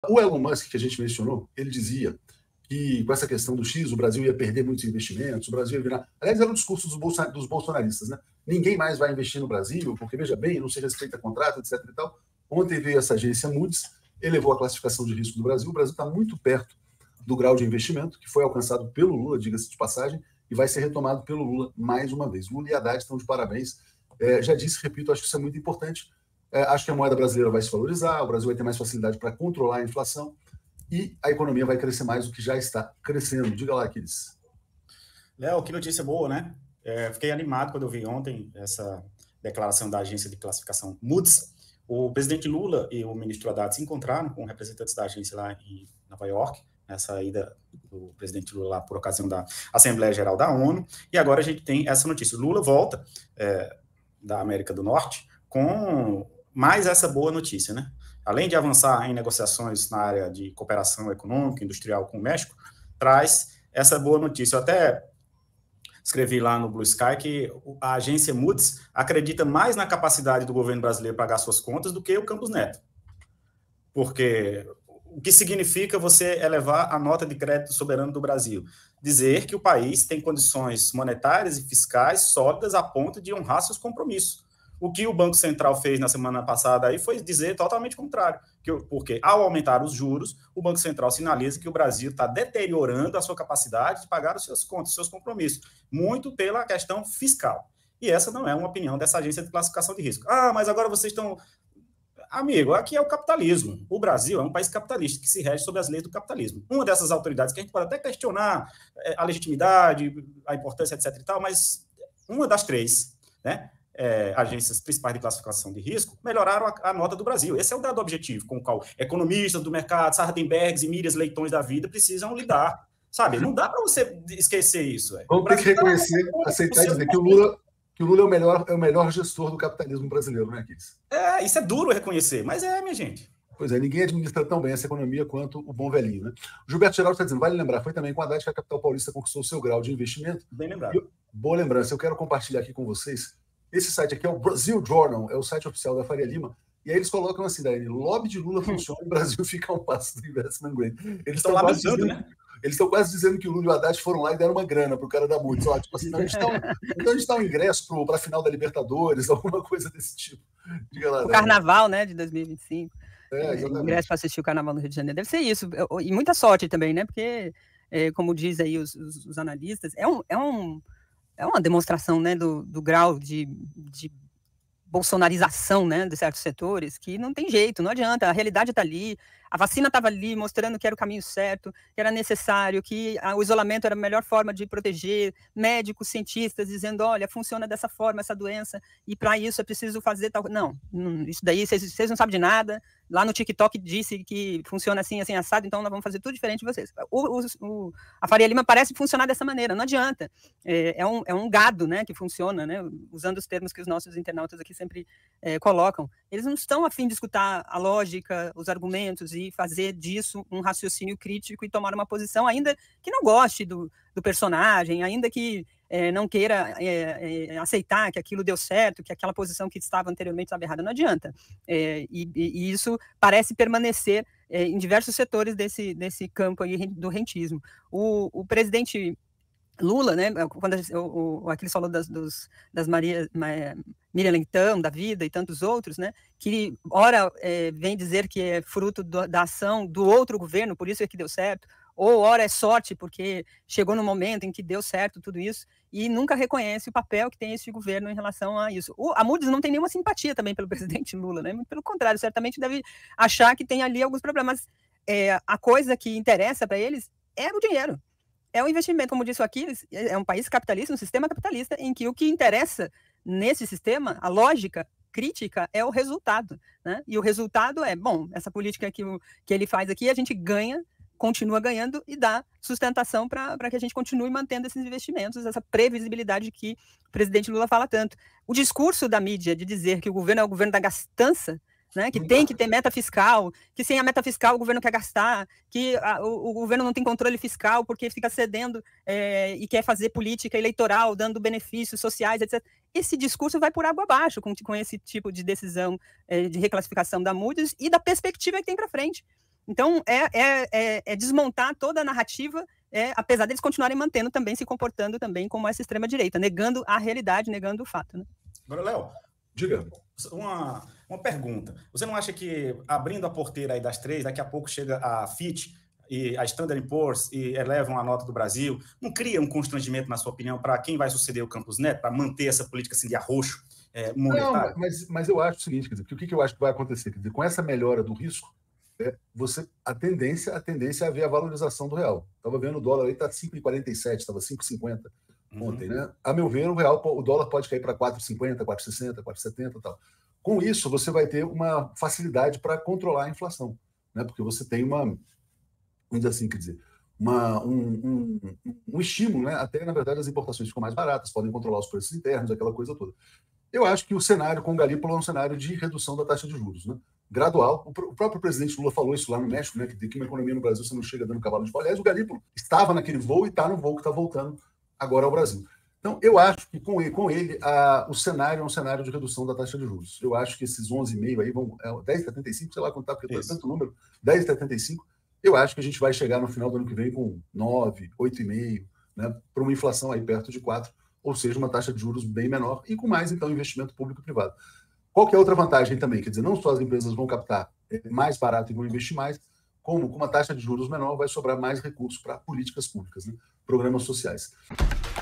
O Elon Musk, que a gente mencionou, ele dizia que com essa questão do X, o Brasil ia perder muitos investimentos, o Brasil ia virar... Aliás, era um discurso dos bolsonaristas, né? Ninguém mais vai investir no Brasil, porque, veja bem, não se respeita contrato, etc. e tal. Ontem veio essa agência Moody's, elevou a classificação de risco do Brasil. O Brasil está muito perto do grau de investimento que foi alcançado pelo Lula, diga-se de passagem, e vai ser retomado pelo Lula mais uma vez. Lula e Haddad estão de parabéns. Já disse, repito, acho que isso é muito importante. Acho que a moeda brasileira vai se valorizar, o Brasil vai ter mais facilidade para controlar a inflação e a economia vai crescer mais do que já está crescendo. Diga lá, Aquiles. Léo, que notícia boa, né? Fiquei animado quando eu vi ontem essa declaração da agência de classificação Moody's. O presidente Lula e o ministro Haddad se encontraram com representantes da agência lá em Nova York, nessa ida do presidente Lula lá por ocasião da Assembleia Geral da ONU, e agora a gente tem essa notícia. Lula volta da América do Norte com mais essa boa notícia, né? Além de avançar em negociações na área de cooperação econômica e industrial com o México, traz essa boa notícia. Eu até escrevi lá no Blue Sky que a agência Moody's acredita mais na capacidade do governo brasileiro pagar suas contas do que o Campos Neto. Porque o que significa você elevar a nota de crédito soberano do Brasil? Dizer que o país tem condições monetárias e fiscais sólidas a ponto de honrar seus compromissos. O que o Banco Central fez na semana passada aí foi dizer totalmente o contrário, porque ao aumentar os juros, o Banco Central sinaliza que o Brasil está deteriorando a sua capacidade de pagar os seus contas, os seus compromissos, muito pela questão fiscal. E essa não é uma opinião dessa agência de classificação de risco. Mas agora vocês estão... Amigo, aqui é o capitalismo. O Brasil é um país capitalista que se rege sob as leis do capitalismo. Uma dessas autoridades que a gente pode até questionar a legitimidade, a importância, etc. e tal, mas uma das três, né? Agências principais de classificação de risco, melhoraram a nota do Brasil. Esse é o dado objetivo com o qual economistas do mercado, Sardenbergs e Miriam Leitões da vida precisam lidar. Sabe? Não dá para você esquecer isso. Vamos ter que reconhecer, aceitar e dizer que o Lula é o melhor gestor do capitalismo brasileiro, né, Kiss? Isso é duro reconhecer, mas minha gente. Pois é, ninguém administra tão bem essa economia quanto o bom velhinho, né? O Gilberto Geraldo está dizendo, vale lembrar, foi também com a Haddad que a capital paulista conquistou o seu grau de investimento. Bem lembrado. Boa lembrança, eu quero compartilhar aqui com vocês. Esse site aqui é o Brasil Journal, é o site oficial da Faria Lima, e aí eles colocam assim, daí, lobby de Lula funciona e o Brasil fica a um passo do investment grade. Eles estão quase dizendo, né? Eles estão quase dizendo que o Lula e o Haddad foram lá e deram uma grana pro cara da Moody's. Tipo assim, então a gente dá um ingresso para a final da Libertadores, alguma coisa desse tipo. Diga lá, o Carnaval, né, de 2025. Exatamente. Ingresso para assistir o Carnaval no Rio de Janeiro. Deve ser isso. E muita sorte também, né? Porque, como diz aí os analistas, é uma demonstração, né, do grau de bolsonarização, né, de certos setores, que não tem jeito, não adianta, a realidade está ali, a vacina estava ali, mostrando que era o caminho certo, que era necessário, que o isolamento era a melhor forma de proteger, médicos, cientistas, dizendo, olha, funciona dessa forma essa doença, e para isso é preciso fazer tal... Não, isso daí, vocês não sabem de nada, lá no TikTok disse que funciona assim, assim, assado, então nós vamos fazer tudo diferente de vocês. A Faria Lima parece funcionar dessa maneira, não adianta, é um gado, né, que funciona, né, usando os termos que os nossos internautas aqui sempre colocam. Eles não estão a fim de escutar a lógica, os argumentos e fazer disso um raciocínio crítico e tomar uma posição, ainda que não goste do personagem, ainda que não queira aceitar que aquilo deu certo, que aquela posição que estava anteriormente estava errada, não adianta. E isso parece permanecer em diversos setores desse campo aí do rentismo. O presidente Lula, né, quando o Aquiles falou das Miriam Leitão, da vida e tantos outros, né, que ora vem dizer que é fruto da ação do outro governo, por isso é que deu certo, ou ora é sorte porque chegou no momento em que deu certo tudo isso, e nunca reconhece o papel que tem esse governo em relação a isso. A Moody's não tem nenhuma simpatia também pelo presidente Lula, né, pelo contrário, certamente deve achar que tem ali alguns problemas. A coisa que interessa para eles é o dinheiro. É um investimento, como disse o Aquiles, é um país capitalista, um sistema capitalista, em que o que interessa nesse sistema, a lógica crítica, é o resultado, né? E o resultado é, bom, essa política que ele faz aqui, a gente ganha, continua ganhando e dá sustentação para que a gente continue mantendo esses investimentos, essa previsibilidade que o presidente Lula fala tanto. O discurso da mídia de dizer que o governo é o governo da gastança, né, que tem que ter meta fiscal, que sem a meta fiscal o governo quer gastar, que o governo não tem controle fiscal porque fica cedendo e quer fazer política eleitoral, dando benefícios sociais, etc. Esse discurso vai por água abaixo com esse tipo de decisão de reclassificação da Moody's e da perspectiva que tem para frente. Então, é desmontar toda a narrativa, apesar deles continuarem mantendo também, se comportando também como essa extrema-direita, negando a realidade, negando o fato. Né? Agora, Léo, diga. Uma pergunta. Você não acha que, abrindo a porteira aí das 3, daqui a pouco chega a Fitch e a Standard & Poor's e elevam a nota do Brasil, não cria um constrangimento, na sua opinião, para quem vai suceder o Campos Neto, para manter essa política assim, de arroxo monetário? Não, mas eu acho o seguinte, quer dizer, que o que eu acho que vai acontecer? Quer dizer, com essa melhora do risco, a tendência é haver a valorização do real. Estava vendo o dólar aí, está 5,47, estava 5,50 ontem, né? A meu ver, o dólar pode cair para 4,50, 4,60, 4,70 e tal. Com isso, você vai ter uma facilidade para controlar a inflação, né? Porque você tem vamos dizer assim, quer dizer, um estímulo, né? Até, na verdade, as importações ficam mais baratas, podem controlar os preços internos, aquela coisa toda. Eu acho que o cenário com o Galípolo é um cenário de redução da taxa de juros, né? Gradual. O próprio presidente Lula falou isso lá no México, né? Que uma economia no Brasil você não chega dando cavalo de pau. Aliás, o Galípolo estava naquele voo e está no voo que está voltando agora ao Brasil. Então, eu acho que com ele o cenário é um cenário de redução da taxa de juros. Eu acho que esses 11,5 aí vão 10,75, sei lá quanto está, porque tem tanto número, 10,75. Eu acho que a gente vai chegar no final do ano que vem com 9, 8,5, né? Para uma inflação aí perto de 4, ou seja, uma taxa de juros bem menor e com mais, então, investimento público e privado. Qual que é a outra vantagem também? Quer dizer, não só as empresas vão captar mais barato e vão investir mais, como com uma taxa de juros menor vai sobrar mais recursos para políticas públicas, né? Programas sociais.